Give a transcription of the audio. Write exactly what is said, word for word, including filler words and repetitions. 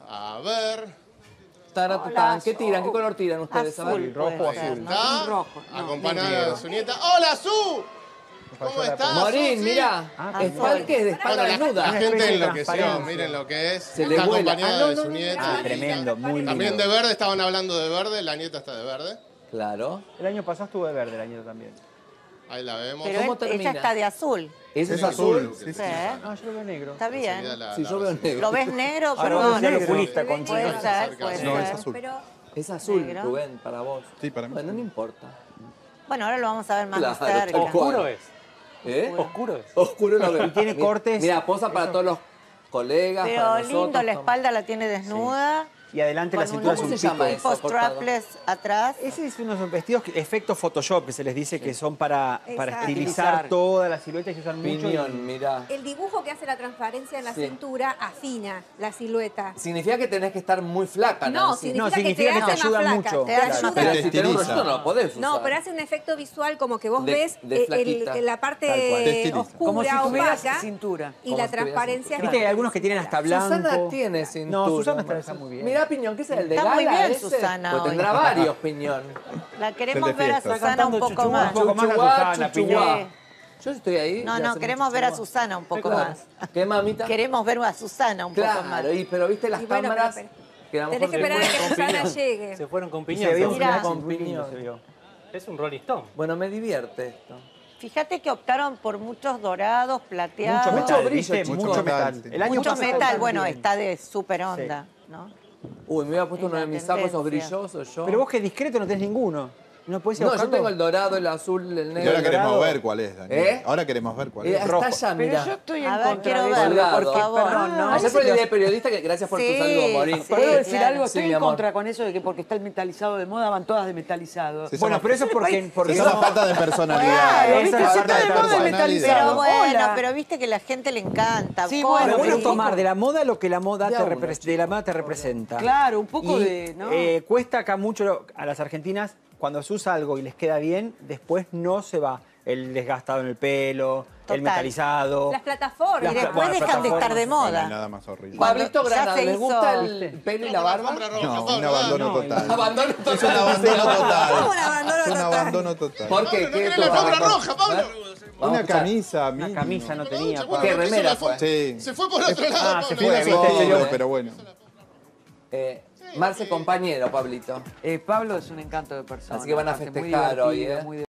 A ver. Taratán. ¿Qué tiran? ¿Qué color tiran ustedes? Azul, A ver. rojo o azul. Está Un rojo. No, acompañada de su nieta. ¡Hola, Su! ¿Cómo estás? Morín, Susi? mirá. Ah, Espalda, ¿qué es? De espalda Bueno, la, desnuda. la gente especie de enloqueció, transparencia. miren lo que es. Se le Está vuela. acompañada Ah, no, de no, su no, nieta. Ah, tremendo, muy lindo. También de verde, estaban hablando de verde, la nieta está de verde. Claro. El año pasado estuvo de verde, el año también. Ahí la vemos. Pero ¿Cómo él- termina? ella está de azul. ¿Ese es Es azul? azul. Sí. Ah, yo lo veo negro. Está bien. Enseguida la- Sí, la yo veo recibimos. negro. ¿Lo ves negro? Ahora Perdón. vamos a ser Negro. oculista con Puede chicos. ser, puede No, es ser. azul. Pero Es azul, Negro. Rubén, para vos. Sí, para mí. Bueno, no importa. Bueno, ahora lo vamos a ver más Claro, de cerca. tal cual. Oscuro es. ¿Eh? Oscuro es. Oscuro lo veo. Y tiene Mira- cortes. Mira, posa para todos los colegas, Pero para lindo, nosotros. la espalda la tiene desnuda. Y adelante la con cintura un es un ¿Cómo se llama pico. eso? tipo cortado. strapless atrás. Ese es unos vestidos, que- efectos Photoshop, que se les dice que son para, para Exacto. estilizar Estilizar. toda la silueta y se usan mucho. Piñón, y- mirá. el dibujo que hace la transparencia en la Sí. cintura afina la silueta. Significa que tenés que estar muy flaca, No, Nancy. significa, No, que significa te que te hace ayuda más flaca. mucho. Te Claro. ayuda. Pero Te si tenés un estiliza. rostro no lo podés usar. No, pero hace un efecto visual como que vos De- ves de eh, el- flaquita. la Tal cual. parte Te estiliza. oscura, Como si tuvieras opaca, cintura. y Como la si tuvieras transparencia. Viste que hay algunos que tienen hasta blanco. Susana tiene cintura. No, Susana está, está muy bien. Mirá, Piñón, ¿qué es el de Está gala muy bien, ese? Susana, Pues hoy. tendrá varios, Piñón. La El queremos de ver a fiesta. Susana un Cantando poco chuchuá, más. un poco más a Chuchuá, Susana, chuchuá. Sí. Yo estoy ahí. No, y no, hacemos queremos ver a chuchuá. Susana un poco Claro. más. ¿Qué, mamita? Queremos ver a Susana un poco más. Claro, y, pero viste las Y bueno, cámaras pero- que a lo Tenés mejor que esperar a se que ponen Susana con piñón. llegue. Se fueron con Y piñón. se vio un Mirá. final Con muy lindo, piñón. se vio. Es un Rolling Stone. Bueno, me divierte esto. Fíjate que optaron por muchos dorados, plateados. Mucho metal, brillo, ¿viste? chico. Mucho metal. Sí. El año Mucho pasado metal, también. bueno, está de súper onda, ¿no? Uy, me había puesto Es uno la de mis sacos esos tendencia. brillosos yo. Pero vos que discreto no tenés ninguno. ¿No podés ir a No, yo buscarlo? tengo el dorado, el azul, el Y negro. ahora el queremos dorado. ver cuál es, Daniel. ¿Eh? Ahora queremos ver cuál Eh, es. hasta rojo. allá, Pero mira. yo estoy A en ver, contra quiero de ver, eso. Colgado. por favor. Perdón, ¿no? Ayer fue el día de periodista, que gracias por Sí, tu saludo, Morín. sí. ¿Puedo decir claro. algo? Sí, Estoy mi en amor. contra con eso de que porque está el metalizado de moda van todas de metalizado. Sí, Bueno, somos- pero eso es porque... porque Esa es la somos- falta de personalidad. Claro, Esa ¿viste? es la Si falta está de de moda el personalidad. metalizado. Pero bueno, Hola. pero viste que la gente le encanta. Sí, Pobre, bueno, Pero bueno, pero un tomar poco- de la moda lo que la moda De te, a uno, repre- de la moda te representa. Claro, un poco Y, de... ¿no? eh, cuesta acá mucho a las argentinas, cuando se usa algo y les queda bien, después no se va. El desgastado en el pelo, Total. el metalizado. Las plataformas. Las Y pla- después bueno, dejan de estar de plataformas. No hay moda. nada más horrible. Pablito Cuando ya Granado, se ¿les gusta hizo- el pelo y la barba? Alfombra roja, No, Pablo, un abandono no, total. Abandono Es un total. abandono total. ¿Cómo un abandono Es un total? abandono total. ¿Por Pablo, qué? no ¿Qué querés tú la vas a alfombra recordar? roja, Pablo. Vamos a Una escuchar. camisa, Una mínimo. camisa no Pero tenía. mucho, Pablo. ¿Qué bueno, remera hizo la fue? foto. Sí. Se fue por otro lado, Ah, se Pablo. fue, Sí, viste, no, se dio- pero bueno. Eh, Marce compañero, Pablito. Eh, Pablo es un encanto de persona. Así que van a aparte, muy festejar hoy, divertido, ¿eh? muy